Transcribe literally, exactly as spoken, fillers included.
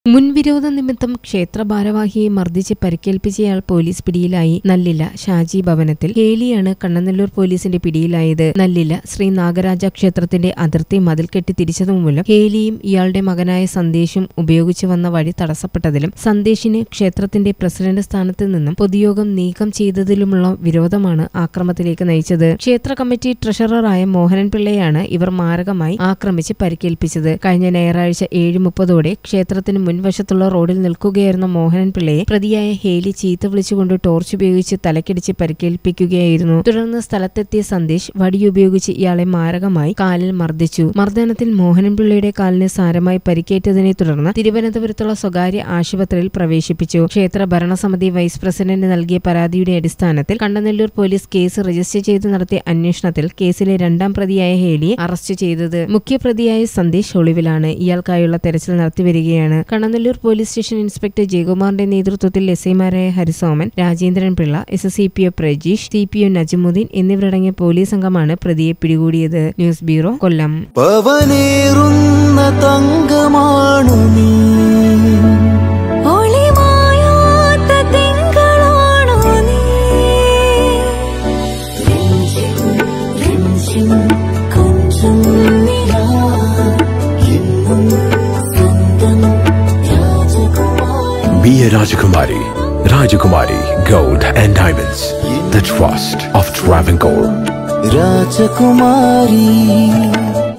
മുൻവിരോധ നിമിത്തം ക്ഷേത്ര ഭാരവാഹിയെ മർദ്ദിച്ച് പരിക്കേൽപ്പിച്ചയാൾ പോലീസ് പിടിയിലായി. നല്ലില ഷാജി ഭവനത്തിൽ ഹേലിയാണ് കണ്ണനല്ലൂർ പോലീസിന്റെ പിടിയിലായത്. നല്ലില ശ്രീ നാഗരാജ ക്ഷേത്രത്തിന്റെ അതിർത്തി മതിൽ കെട്ടി തിരിച്ചതുമൂലം ഹേലിയും ഇയാളുടെ മകനായ സന്ദേശും ഉപയോഗിച്ചു വന്ന വഴി തടസ്സപ്പെട്ടതിലും സന്ദേശിന് ക്ഷേത്രത്തിന്റെ പ്രസിഡന്റ് സ്ഥാനത്ത് നിന്നും പൊതുയോഗം നീക്കം ചെയ്തതിലുമുള്ള വിരോധമാണ് ആക്രമണത്തിലേക്ക് നയിച്ചത്. ക്ഷേത്ര കമ്മിറ്റി ട്രഷററായ മോഹനൻ പിള്ളയാണ് ഇവർ മാരകമായി ആക്രമിച്ച് പരിക്കേൽപ്പിച്ചത്. കഴിഞ്ഞ ഞായറാഴ്ച ഏഴ് മുപ്പതോടെ ക്ഷേത്രത്തിന് മുൻവശത്തുള്ള റോഡിൽ നിൽക്കുകയായിരുന്ന മോഹനൻ പിള്ളയെ പ്രതിയായ ഹേലി ചീത്ത വിളിച്ചുകൊണ്ട് ടോർച്ച് ഉപയോഗിച്ച് തലക്കടിച്ച് പരിക്കേൽപ്പിക്കുകയായിരുന്നു. തുടർന്ന് സ്ഥലത്തെത്തിയ സന്ദേശ് വടിയുപയോഗിച്ച് ഇയാളെ മാരകമായി കാലിൽ മർദ്ദിച്ചു. മർദ്ദനത്തിൽ മോഹനൻ പിള്ളയുടെ കാലിന് സാരമായി പരിക്കേറ്റതിനെ തുടർന്ന് തിരുവനന്തപുരത്തുള്ള സ്വകാര്യ ആശുപത്രിയിൽ പ്രവേശിപ്പിച്ചു. ക്ഷേത്ര ഭരണസമിതി വൈസ് പ്രസിഡന്റ് നൽകിയ പരാതിയുടെ അടിസ്ഥാനത്തിൽ കണ്ണനല്ലൂർ പോലീസ് കേസ് രജിസ്റ്റർ ചെയ്ത് നടത്തിയ അന്വേഷണത്തിൽ കേസിലെ രണ്ടാം പ്രതിയായ ഹേലിയെ അറസ്റ്റ് ചെയ്തത്. മുഖ്യപ്രതിയായ സന്ദേശ് ഒളിവിലാണ്. ഇയാൾക്കായുള്ള തെരച്ചിൽ നടത്തിവരികയാണ്. കണ്ണനല്ലൂർ പോലീസ് സ്റ്റേഷൻ ഇൻസ്പെക്ടർ ജയകുമാറിന്റെ നേതൃത്വത്തിൽ എസ് ഐമാരായ Harisoman, Rajendran Pillai, S S C P O Prajeesh, C P O Najmuddin എന്നിവരടങ്ങിയ പോലീസ് സംഘമാണ് പ്രതിയെ പിടികൂടിയത്. News bureau, Kollam. Be a Rajakumari. Rajakumari Gold and Diamonds. The trust of Travancore. Rajakumari.